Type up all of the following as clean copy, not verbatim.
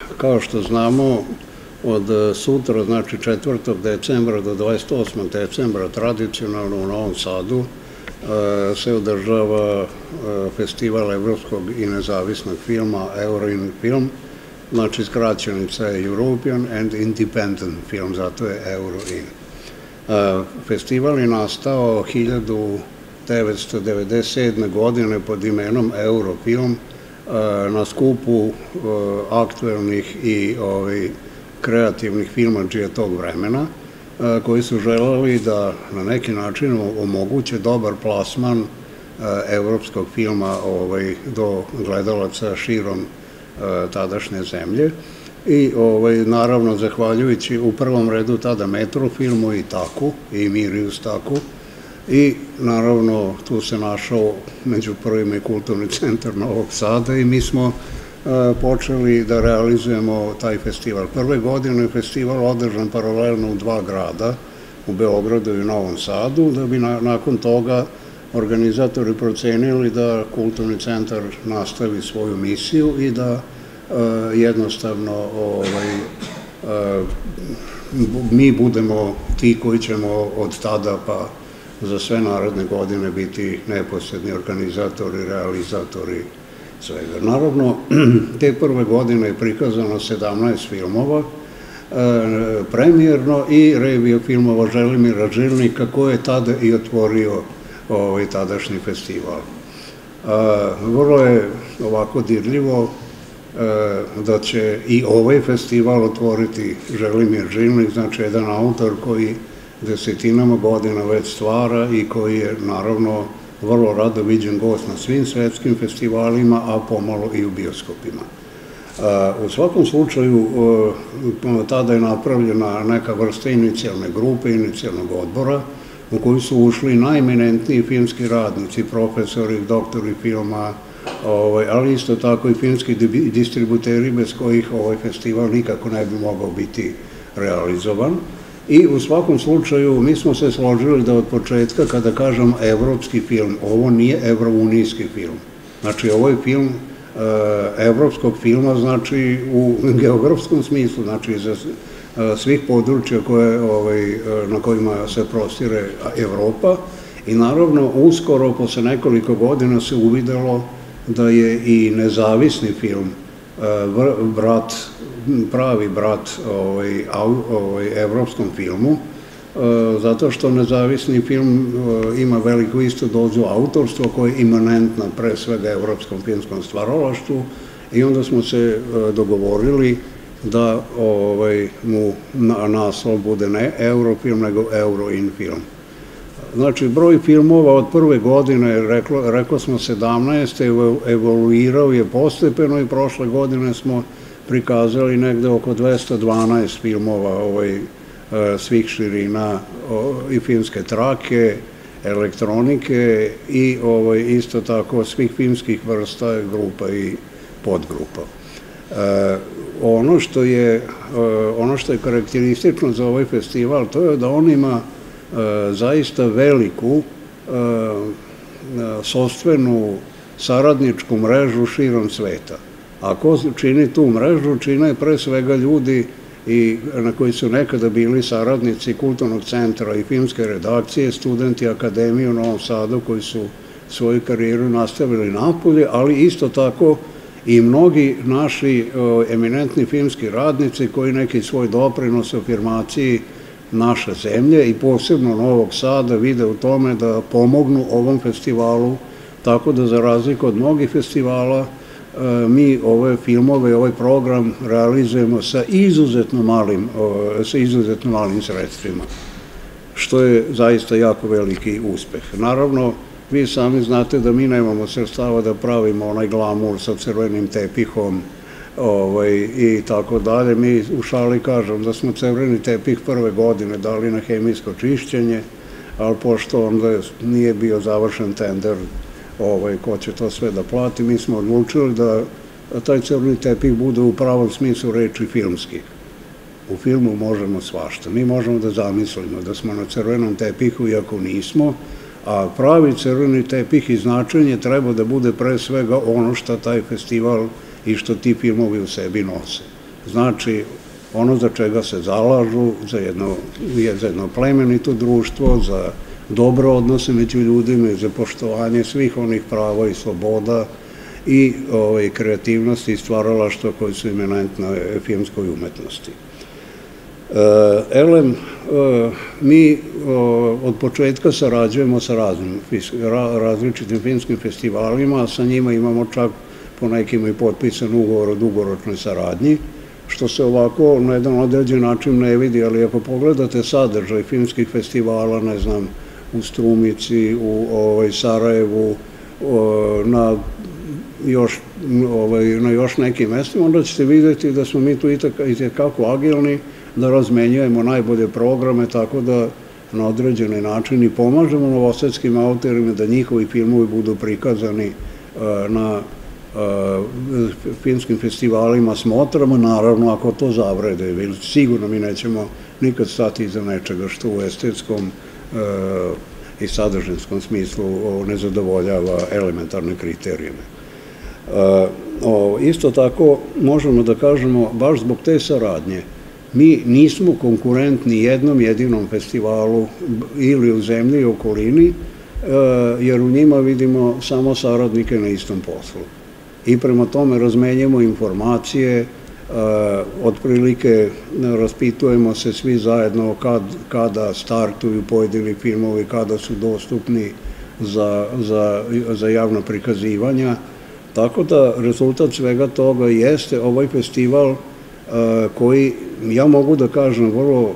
Kao što znamo, od sutra, znači 4. decembra do 28. decembra, tradicionalno u Novom Sadu se održava festival evropskog i nezavisnog filma Euroinfilm, znači skraćenica je European and Independent Film, zato je Euroin. Festival je nastao 1997. godine pod imenom Eurofilm na skupu aktuelnih i kreativnih filmadžija tog vremena, koji su želeli da na neki način omoguće dobar plasman evropskog filma do gledalaca širom tadašnje zemlje. I naravno, zahvaljujući u prvom redu tada Metrofilmu i Taku, i Mirius Taku, i naravno tu se našao među prvima i Kulturni centar Novog Sada i mi smo počeli da realizujemo taj festival. Prve godine je festival održan paralelno u dva grada, u Beogradu i Novom Sadu, da bi nakon toga organizatori procenili da Kulturni centar nastavi svoju misiju i da jednostavno mi budemo ti koji ćemo od tada pa za sve naredne godine biti neposredni organizatori, realizatori svega. Naravno, te prve godine je prikazano 17 filmova, premijerno i revija filmova Želimira Žilnika, koji je tada i otvorio tadašnji festival. Vrlo je ovako dirljivo da će i ovaj festival otvoriti Želimir Žilnik, znači jedan autor koji desetinama godina već stvara i koji je naravno vrlo rado viđen gost na svim svetskim festivalima, a pomalo i u bioskopima. U svakom slučaju, tada je napravljena neka vrsta inicijalne grupe, inicijalnog odbora, u koju su ušli najeminentniji filmski radnici, profesori, doktori filma, ali isto tako i filmski distributeri bez kojih ovaj festival nikako ne bi mogao biti realizovan. I u svakom slučaju mi smo se složili da od početka, kada kažem evropski film, ovo nije evrounijski film. Znači, ovo je film evropskog filma, znači u geografskom smislu, znači iz svih područja na kojima se prostire Evropa. I naravno, uskoro, posle nekoliko godina se uvidelo da je i nezavisni film pravi brat evropskom filmu, zato što nezavisni film ima veliku istu dozu autorstva koja je imanentna pre svega evropskom filmskom stvaralaštvu i onda smo se dogovorili da mu naslov bude ne Eurofilm, nego Euroinfilm. Znači, broj filmova od prve godine, reklo smo 17, evoluirao je postepeno i prošle godine smo prikazali negde oko 212 filmova svih širina i filmske trake, elektronike i isto tako svih filmskih vrsta, grupa i podgrupa. Ono što je karakteristično za ovaj festival, to je da on ima zaista veliku sopstvenu saradničku mrežu širom sveta. A ko čini tu mrežu, čine pre svega ljudi na koji su nekada bili saradnici Kulturnog centra i filmske redakcije, studenti Akademije u Novom Sadu koji su svoju karijeru nastavili napolje, ali isto tako i mnogi naši eminentni filmski radnici koji neki svoj doprinos u afirmaciji naše zemlje i posebno Novog Sada vide u tome da pomognu ovom festivalu, tako da za razliku od mnogih festivala mi ove filmove i ovaj program realizujemo sa izuzetno malim sredstvima, što je zaista jako veliki uspeh. Naravno, vi sami znate da mi nemamo sredstava da pravimo onaj glamur sa crvenim tepihom i tako dalje. Mi u šali kažem da smo crveni tepih prve godine dali na hemijsko čišćenje, ali pošto onda nije bio završen tender ko će to sve da plati, mi smo odlučili da taj crveni tepih bude u pravom smislu reči filmski. U filmu možemo svašta. Mi možemo da zamislimo da smo na crvenom tepihu, iako nismo, a pravi crveni tepih i značenje treba da bude pre svega ono što taj festival i što ti filmovi u sebi nose. znači ono za čega se zalažu, za jedno plemenito društvo, za dobro odnose među ljudima i za poštovanje svih onih prava i sloboda i kreativnosti i stvaralaštva koji su imanentne filmskoj umetnosti. Elem, mi od početka sarađujemo sa različitim filmskim festivalima, a sa njima imamo čak po nekim i potpisan ugovor o dugoročnoj saradnji, što se ovako na jedan određen način ne vidi, ali ako pogledate sadržaj filmskih festivala, ne znam, u Strumici, u Sarajevu, na još nekim mestima, onda ćete vidjeti da smo mi tu itekako agilni, da razmenjujemo najbolje programe, tako da na određeni način i pomažemo novosadskim autorima da njihovi filmovi budu prikazani na filmskim festivalima, smotramo, naravno ako to zavrede, sigurno mi nećemo nikad stati iza nečega što u estetskom i sadržinskom smislu ne zadovoljava elementarne kriterijume. Isto tako možemo da kažemo, baš zbog te saradnje, mi nismo konkurentni jednom jedinom festivalu ili u zemlji i okolini, jer u njima vidimo samo saradnike na istom poslu. I prema tome razmenjujemo informacije, otprilike raspitujemo se svi zajedno kada startuju pojedini filmovi, kada su dostupni za javno prikazivanja. Tako da rezultat svega toga jeste ovaj festival koji, ja mogu da kažem,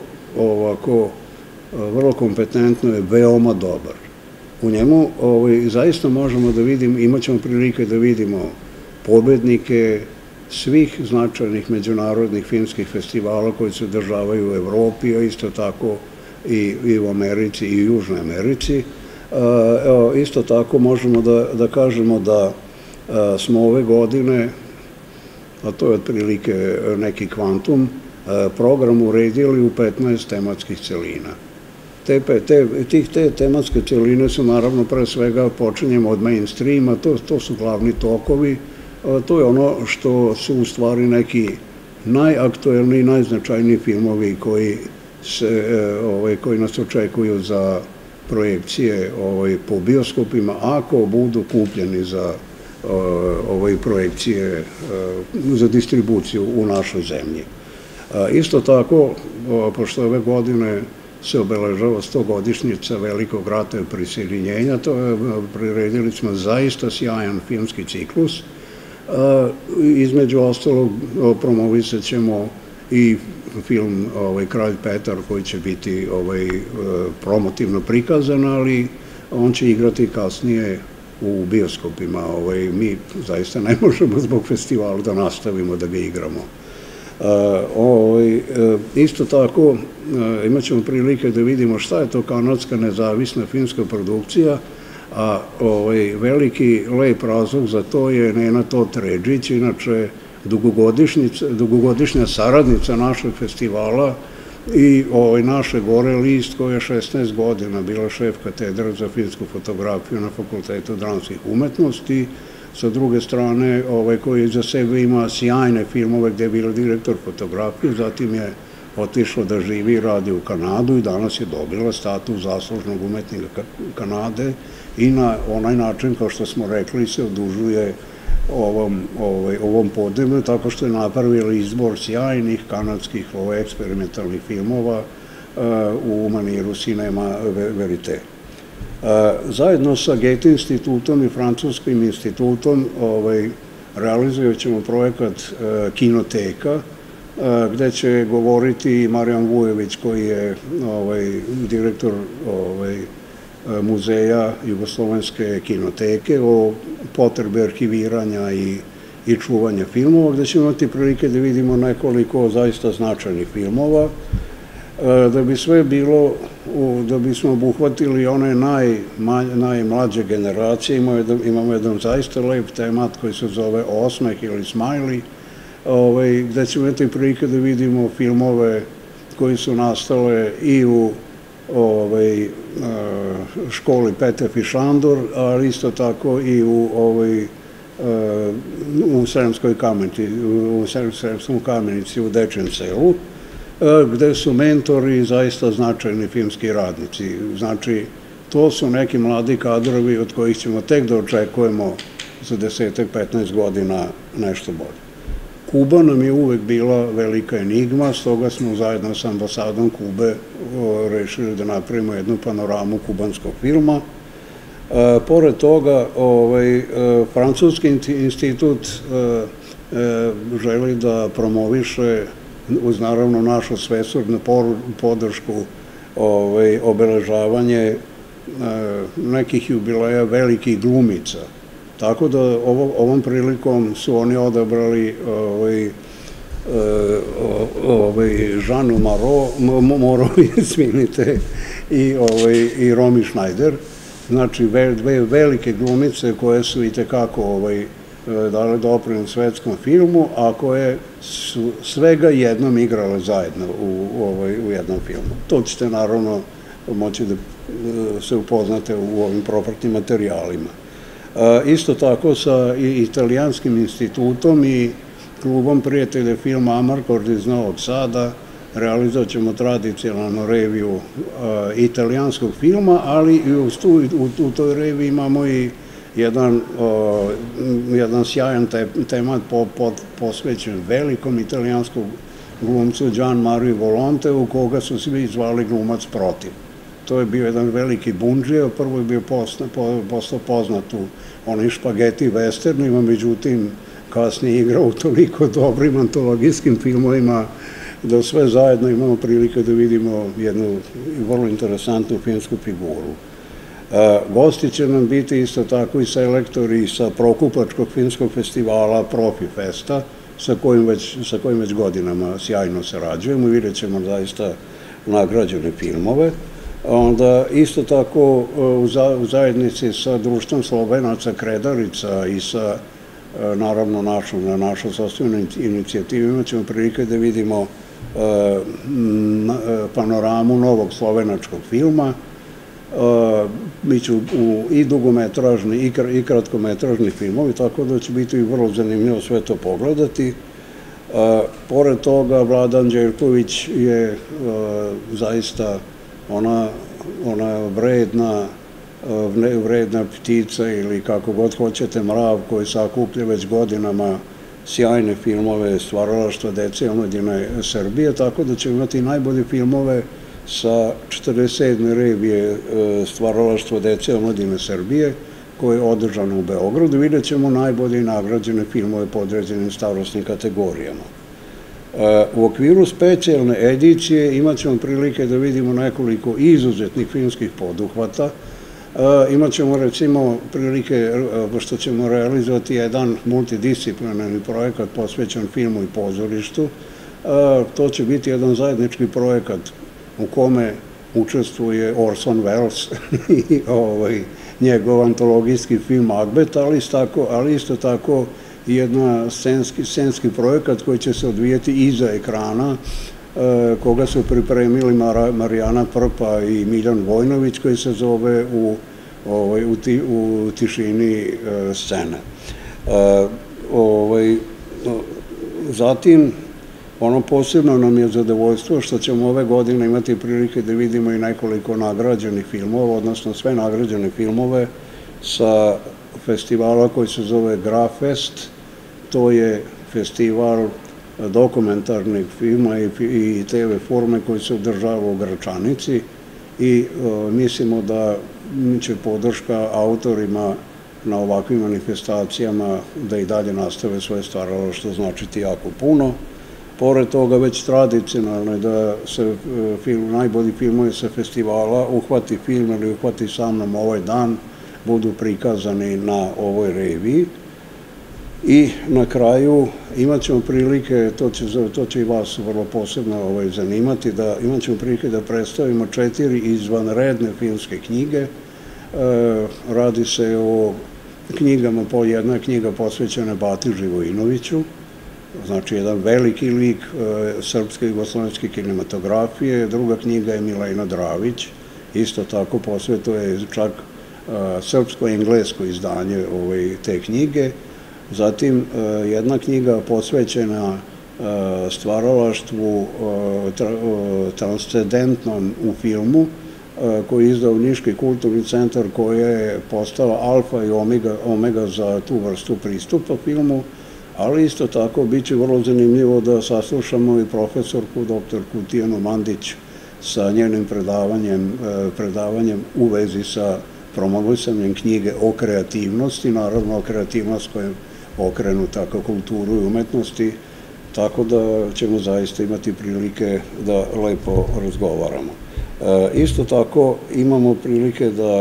vrlo kompetentno je, veoma dobar. U njemu zaista možemo da vidimo, imat ćemo prilike da vidimo pobednike svih značajnih međunarodnih filmskih festivala koji se održavaju u Evropi, a isto tako i u Americi i u Južnoj Americi. Isto tako možemo da kažemo da smo ove godine, a to je otprilike neki kvantum, program uredili u 15 tematskih celina. Te tematske celine su naravno pre svega počinjemo od mainstreama, to su glavni tokovi, to je ono što su u stvari neki najaktuelniji, najznačajniji filmovi koji nas očekuju za projekcije po bioskopima, ako budu kupljeni za projekcije za distribuciju u našoj zemlji. Isto tako, pošto ove godine se obeležava 100-godišnjica Velikog rata i prisjedinjenja, priredili smo zaista sjajan filmski ciklus. Između ostalog promovisat ćemo i film Kralj Petar koji će biti promotivno prikazan, ali on će igrati kasnije u bioskopima. Mi zaista ne možemo zbog festivala da nastavimo da ga igramo. Isto tako imat ćemo prilike da vidimo šta je to kanadska nezavisna filmska produkcija, a veliki lep razlog za to je Nena Tot-Redžić, inače dugogodišnja saradnica našeg festivala i naše gore list koja je 16 godina bila šef katedra za filmsku fotografiju na Fakultetu dramskih umetnosti, sa druge strane koji za sebe ima sjajne filmove gde je bila direktor fotografije, zatim je otišla da živi i radi u Kanadu i danas je dobila status zaslužnog umetnika Kanade i na onaj način, kao što smo rekli, se odužuje ovom podneblju, tako što je napravila izbor sjajnih kanadskih eksperimentalnih filmova u maniru Cinema Verite. Zajedno sa Goethe institutom i Francuskim institutom realizovat ćemo projekat Kinoteka, gde će govoriti Marijan Vujović, koji je direktor muzeja Jugoslovenske kinoteke, o potrebi arhiviranja i čuvanja filmova, gde ćemo imati prilike da vidimo nekoliko zaista značajnih filmova. Da bi sve bilo, da bismo obuhvatili one najmlađe generacije, imamo jedan zaista lep temat koji se zove Osmeh ili Smajli, gde ćemo imati prilike da vidimo filmove koji su nastale i u školi Petef i Šandor, ali isto tako i u u Sremskoj Kamenici u Dečjem selu, gde su mentori zaista značajni filmski radnici. Znači, to su neki mladi kadrovi od kojih ćemo tek da očekujemo za 10-15 godina nešto bolje. Kuba nam je uvek bila velika enigma, stoga smo zajedno sa ambasadom Kube rešili da napravimo jednu panoramu kubanskog filma. Pored toga, Francuski institut želi da promoviše, uz naravno našu svesrdnu podršku, obeležavanje nekih jubileja velikih glumica. Tako da ovom prilikom su oni odabrali Žanu Moro, izvinite, i Romy Schneider. Znači, dve velike glumice koje su i tekako dale doprinos svetskom filmu, a koje su svega jednom igrale zajedno u jednom filmu. To ćete naravno moći da se upoznate u ovim propratnim materijalima. Isto tako sa Italijanskim institutom i klubom prijatelja filma Amarcord iz Novog Sada realizovat ćemo tradicionalnu reviju italijanskog filma, ali i u toj reviji imamo i jedan sjajan temat posvećen velikom italijanskom glumcu Gian Mario Volonte, u koga su svi zvali glumac protiv. To je bio jedan veliki bundžija, prvo je bio postao poznat u onim špageti westernima, međutim kasnije igrao u toliko dobrim antologijskim filmovima da sve zajedno imamo prilike da vidimo jednu vrlo interesantnu filmsku figuru. Gosti će nam biti isto tako i selektori sa Prokupačkog filmskog festivala Profi Festa, sa kojim već godinama sjajno sarađujemo i vidjet ćemo zaista nagrađene filmove. Onda isto tako u zajednici sa Društvom Slovenaca Kredarica i sa naravno našom sopstvenom inicijativom imat ćemo prilike da vidimo panoramu novog slovenačkog filma. Biću i dugometražni i kratkometražni filmovi, tako da će biti vrlo zanimljivo sve to pogledati. Pored toga, Vlada Anđelković je zaista ona vredna ptica ili kako god hoćete mrav koji sakuplja već godinama sjajne filmove stvaralaštva dece i omladine Srbije, tako da ćemo imati najbolje filmove sa 47. revije stvaralaštva dece i omladine Srbije, koje je održano u Beogradu. Vidjet ćemo najbolje i nagrađene filmove po određenim starostnim kategorijama. U okviru specijalne edicije imat ćemo prilike da vidimo nekoliko izuzetnih filmskih poduhvata. Imat ćemo recimo prilike što ćemo realizovati jedan multidisciplinarni projekat posvećen filmu i pozorištu. To će biti jedan zajednički projekat u kome učestvuje Orson Welles i njegov antologijski film Macbeth, ali isto tako i jedan scenski projekat koji će se odvijati iza ekrana, koga su pripremili Marijana Prpa i Miljan Vojnović, koji se zove u tišini scene. Zatim, ono posebno nam je zadovoljstvo što ćemo ove godine imati prilike da vidimo i nekoliko nagrađenih filmova, odnosno sve nagrađene filmove sa festivala koji se zove Grafest. To je festival dokumentarnih filma i TV forme koji se održava u Gračanici i mislimo da će podrška autorima na ovakvim manifestacijama da i dalje nastave svoje stvaralaštvo značiti jako puno. Pored toga, već tradicionalno je da se najbolji filmovi sa festivala Uhvati film ili Uhvati sa mnom ovaj dan budu prikazani na ovoj reviji. I na kraju imat ćemo prilike, to će i vas vrlo posebno zanimati, da imat ćemo prilike da predstavimo 4 izvanredne filmske knjige. Radi se o knjigama, jedna je knjiga posvećena Bati Živojinoviću, znači jedan veliki lik srpske i jugoslovenske kinematografije. Druga knjiga je Milena Dravić, isto tako posvetuje čak srpsko-englesko izdanje te knjige. Zatim, jedna knjiga posvećena stvaralaštvu transcendentnom u filmu, koji je izdao Niški kulturni centar, koja je postala alfa i omega za tu vrstu pristupa filmu, ali isto tako bit će vrlo zanimljivo da saslušamo i profesorku, doktorku Tijanu Mandić, sa njenim predavanjem u vezi sa promovisanjem knjige o kreativnosti, naravno o kreativnost koja je okrenuta ka kulturu i umetnosti, tako da ćemo zaista imati prilike da lepo razgovaramo. Isto tako imamo prilike da,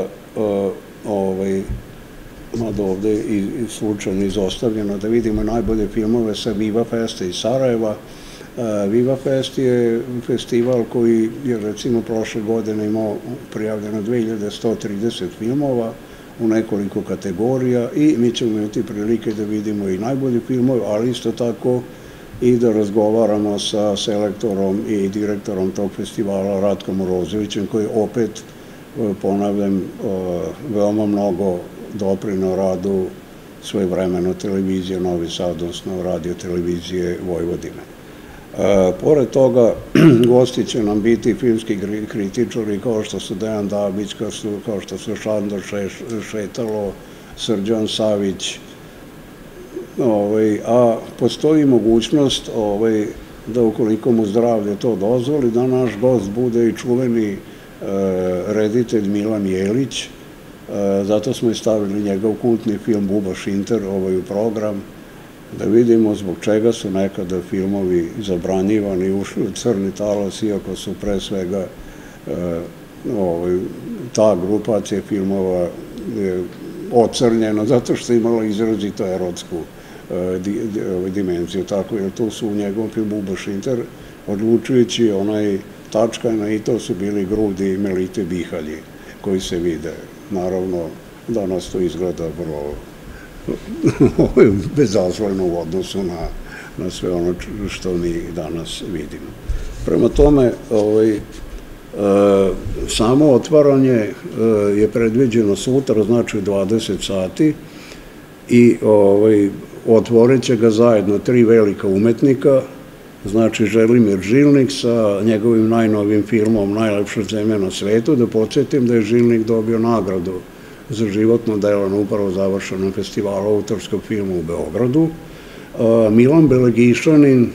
mada ovde je slučajno izostavljeno, da vidimo najbolje filmove sa Viva Festa iz Sarajeva. Viva Fest je festival koji je recimo prošle godine imao prijavljeno 2130 filmova u nekoliko kategorija i mi ćemo imati prilike da vidimo i najbolji filmove, ali isto tako i da razgovaramo sa selektorom i direktorom tog festivala Ratkom Morozovićem, koji opet, ponavljam, veoma mnogo doprineo radu svojevremeno televizije Novi Sad, odnosno radio televizije Vojvodine. Pored toga, gosti će nam biti filmski kritičari kao što su Dejan Dabić, kao što su Šandor Šetalo, Srđan Savić, a postoji mogućnost da ukoliko mu zdravlje to dozvoli, da naš gost bude i čuveni reditelj Milan Jelić. Zato smo i stavili njegov kultni film Buba Šinter u program, da vidimo zbog čega su nekada filmovi zabranjivani, ušli u crni talas, iako su pre svega ta grupacija filmova ocrnjena, zato što je imala izrazito erotsku dimenziju, tako jer to su u njegovom filmu Buba Šinter odlučujući onaj tačkana i to su bili grudi Melite Bihalji koji se vide. Naravno, danas to izgleda vrlo bezazleno u odnosu na sve ono što mi danas vidimo. Prema tome, samo otvaranje je predviđeno sutra, znači 20 sati i otvorit će ga zajedno 3 velika umetnika, znači Želimir Žilnik sa njegovim najnovijim filmom Najlepša zemlja na svetu. Da podsjetim da je Žilnik dobio nagradu za životno delo na upravo završenom festivalu autorskog filma u Beogradu. Milan Belegišanin,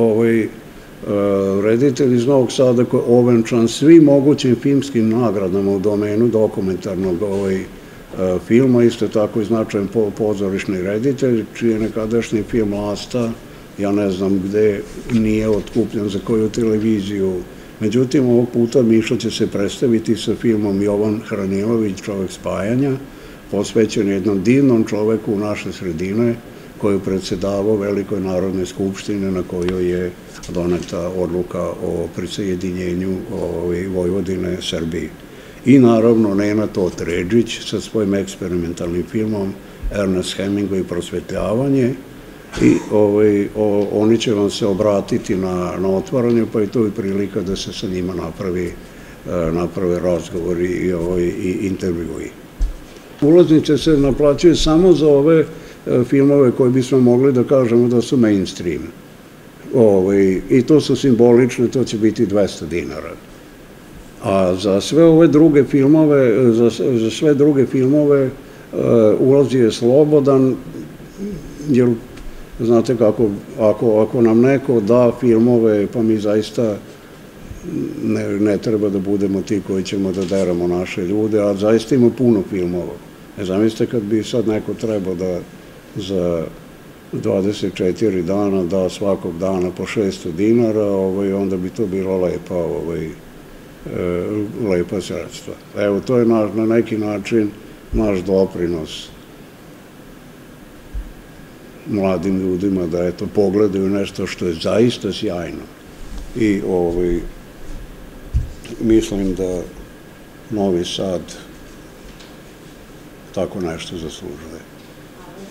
reditelj iz Novog Sada, koji je ovenčan svim mogućim filmskim nagradama u domenu dokumentarnog filma, isto tako i značajan pozorišni reditelj, čiji je nekadašnji film Lasta, ja ne znam gde, nije otkupljen za koju televiziju. Međutim, ovog puta Mišo će se predstaviti sa filmom Jovan Hranilović, Čovek spajanja, posvećen jednom divnom čoveku u naše sredine, koji je predsedavao Velikoj narodnoj skupštini na kojoj je doneta odluka o prisajedinjenju Vojvodine Srbiji. I naravno Nena Tot-Redžić sa svojim eksperimentalnim filmom Ernest Hemingway prosvetljavanje, i oni će vam se obratiti na otvaranju, pa je to i prilika da se sa njima naprave razgovori i intervjui. Ulaznice se naplaćuju samo za ove filmove koje bismo mogli da kažemo da su mainstream. I to su simbolične, to će biti 200 dinara. A za sve ove druge filmove, ulaz je slobodan, jer znate kako, ako nam neko da filmove, pa mi zaista ne treba da budemo ti koji ćemo da deramo naše ljude, a zaista ima puno filmova. Zamislite kad bi sad neko trebao da za 24 dana da svakog dana po 600 dinara, onda bi to bilo lepa sredstva. Evo, to je na neki način naš doprinos mladim ljudima da pogledaju nešto što je zaista sjajno. I mislim da Novi Sad tako nešto zaslužuje.